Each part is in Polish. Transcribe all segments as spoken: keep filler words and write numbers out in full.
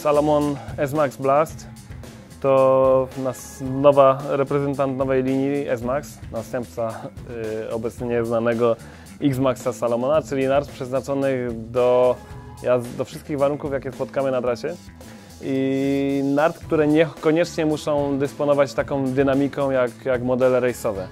Salomon S-Max Blast to nas nowa reprezentant nowej linii S-Max, następca y, obecnie nieznanego X-Maxa Salomona, czyli nart przeznaczonych do, do wszystkich warunków, jakie spotkamy na trasie. I nart, które niekoniecznie muszą dysponować taką dynamiką jak, jak modele rejsowe.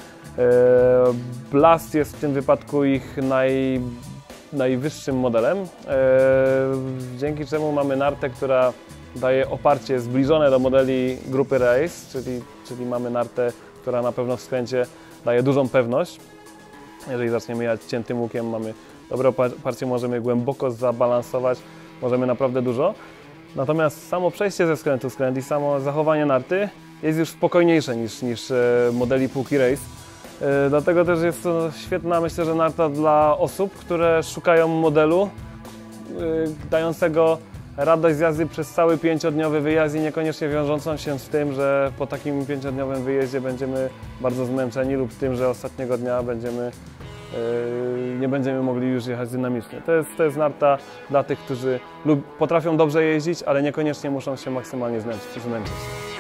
Blast jest w tym wypadku ich naj, najwyższym modelem, dzięki czemu mamy nartę, która daje oparcie zbliżone do modeli grupy Race, czyli, czyli mamy nartę, która na pewno w skręcie daje dużą pewność. Jeżeli zaczniemy jechać ciętym łukiem, mamy dobre oparcie, możemy głęboko zabalansować, możemy naprawdę dużo. Natomiast samo przejście ze skrętu w skręt i samo zachowanie narty jest już spokojniejsze niż, niż modeli półki Race. Dlatego też jest to świetna, myślę, że narta dla osób, które szukają modelu dającego radość z jazdy przez cały pięciodniowy wyjazd i niekoniecznie wiążącą się z tym, że po takim pięciodniowym wyjeździe będziemy bardzo zmęczeni lub tym, że ostatniego dnia będziemy, nie będziemy mogli już jechać dynamicznie. To jest, to jest narta dla tych, którzy lub potrafią dobrze jeździć, ale niekoniecznie muszą się maksymalnie zmęczyć.